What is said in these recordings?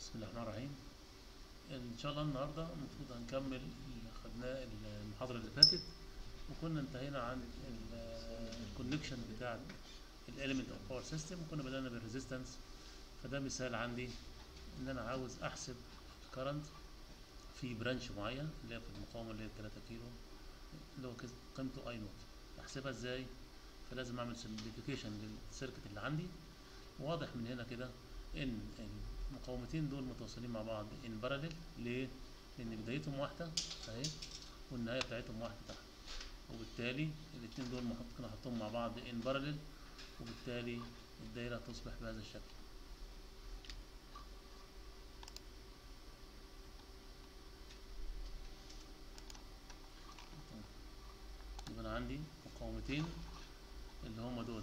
بسم الله الرحمن الرحيم. ان شاء الله النهارده المفروض هنكمل اللي خدناه المحاضره اللي فاتت، وكنا انتهينا عن الكونكشن بتاع الاليمنت اوف باور سيستم، وكنا بدانا بالريزيستنس. فده مثال عندي ان انا عاوز احسب الكرنت في برانش معين اللي هي في المقاومه اللي هي 3 كيلو اللي هو قيمته اي نوت. احسبها ازاي؟ فلازم اعمل سمبليفيكيشن للسيركت اللي عندي. واضح من هنا كده ان المقاومتين دول متواصلين مع بعض ان باراليل. ليه؟ لان بدايتهم واحده اهي، والنهايه بتاعتهم واحده تحت، وبالتالي الاتنين دول ممكن احطهم مع بعض ان باراليل، وبالتالي الدايره تصبح بهذا الشكل. يبقى انا عندي مقاومتين اللي هم دول،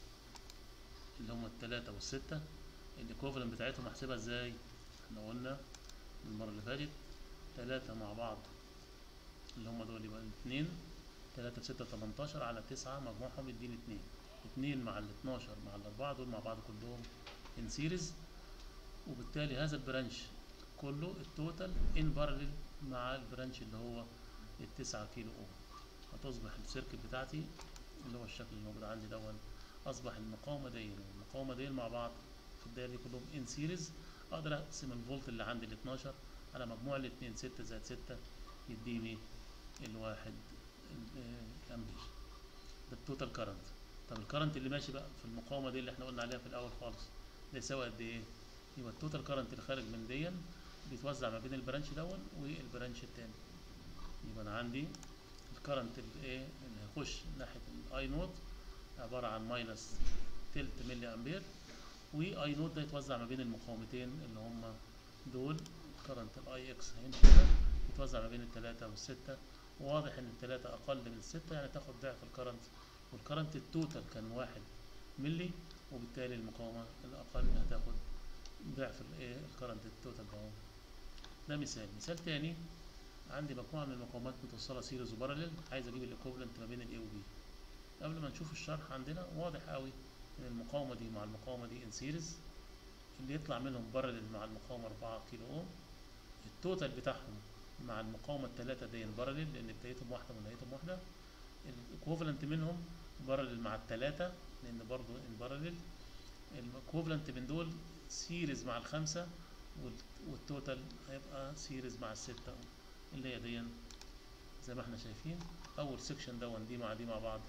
اللي هم التلاتة والستة. الايكوفالنت بتاعتهم احسبها ازاي؟ احنا قلنا المرة اللي فاتت 3 مع بعض اللي هم دول يبقى 2، 3 في 6 18 على 9 مجموعهم يديني 2. 2 مع ال 12 مع ال4 دول مع بعض كلهم ان سيريز، وبالتالي هذا البرانش كله التوتال ان بارلل مع البرانش اللي هو ال 9 كيلو اوم. هتصبح السيركت بتاعتي اللي هو الشكل اللي موجود عندي دون، اصبح المقاومه دي والمقاومه دي مع بعض في الدايره دي كلهم ان سيريز. اقدر اقسم الفولت اللي عندي ال 12 على مجموع الاثنين، 6 زائد 6 يديني الواحد امبير. ده التوتال كارنت. طب الكارنت اللي ماشي بقى في المقاومه دي اللي احنا قلنا عليها في الاول خالص ده يساوي قد ايه؟ يبقى التوتال كارنت اللي خارج من دي بيتوزع ما بين البرانش دون والبرانش التاني. يبقى انا عندي الكارنت اللي هيخش ناحيه الاي نوت عباره عن ماينس تلت ملي امبير، واي نوت ده يتوزع ما بين المقاومتين اللي هم دول. كارنت الاي اكس هيمشي كده يتوزع ما بين التلاتة والستة، وواضح ان التلاتة اقل من الستة، يعني تاخد ضعف الكرنت، والكرنت التوتال كان 1 ملي، وبالتالي المقاومة الاقل هتاخد ضعف الكرنت التوتال ده. ده مثال تاني. عندي مجموعة من المقاومات متوصلة سيريز وباراليل، عايز اجيب الايكوفالنت ما بين الاي وبي. قبل ما نشوف الشرح عندنا واضح قوي ان المقاومة دي مع المقاومة دي ان سيريز، اللي يطلع منهم باراليل مع المقاومة 4 كيلو اوم. التوتال بتاعهم مع المقاومة التلاتة دي باراليل لأن بدايتهم واحدة ونهايتهم واحدة. الايكوفالنت منهم باراليل مع التلاتة لأن برضه ان باراليل. الايكوفالنت من دول سيريز مع الخمسة، والتوتال هيبقى سيريز مع الستة اللي هي دي زي ما احنا شايفين. أول سيكشن دون دي مع دي مع بعض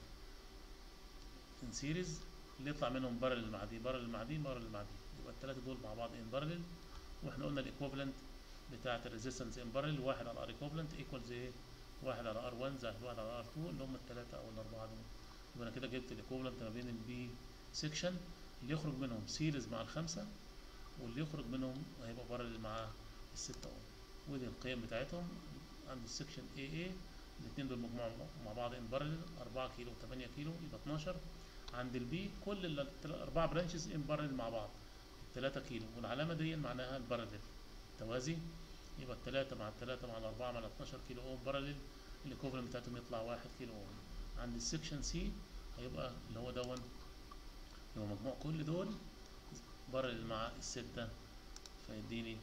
ان سيريز، اللي يطلع منهم باراليل مع دي باراليل مع دي باراليل مع دي، يبقى التلاتة دول مع بعض ان باراليل. واحنا قلنا الايكوفالنت بتاعة الريزيستنس ان باراليل 1 على ار ايكوفالنت ايكوالز ايه؟ 1 على ار 1 زائد 1 على ار 2 اللي هم الثلاثة او الاربعة دول. يبقى انا كده جبت الايكوفالنت ما بين البي سيكشن اللي يخرج منهم سيريز مع الخمسة، واللي يخرج منهم هيبقى باراليل مع الستة اوم. ودي القيم بتاعتهم عند السيكشن اي اي. الاثنين دول مجموعهم مع بعض ان باراليل 4 كيلو و8 كيلو يبقى 12. عند البي كل الاربع برانشز ان باراليل مع بعض 3 كيلو، والعلامة دي معناها الباراليل توازي. يبقى التلاتة مع التلاتة مع الأربعة مع 12 كيلو أوم باراليل، الإيكوفالنت بتاعتهم يطلع 1 كيلو أوم. عند السكشن سي هيبقى اللي هو دون، يبقى مجموع كل دول باراليل مع الستة، فيديني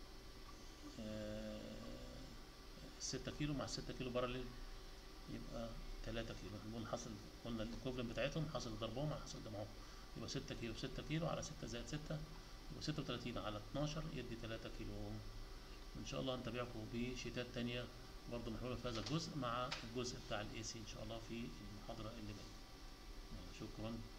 6 كيلو مع 6 كيلو باراليل يبقى 3 كيلو. هنقول حصل، قلنا الإيكوفالنت بتاعتهم حصل ضربهم على حصل جمعهم، يبقى 6 كيلو 6 كيلو على 6 زائد 6 يبقى 36 على 12 يدي 3 كيلو أوم. وإن شاء الله هنتابعكم بشيتات تانية برضه محلولة في هذا الجزء مع الجزء بتاع الاي سي إن شاء الله في المحاضرة اللي جاية. شكرا.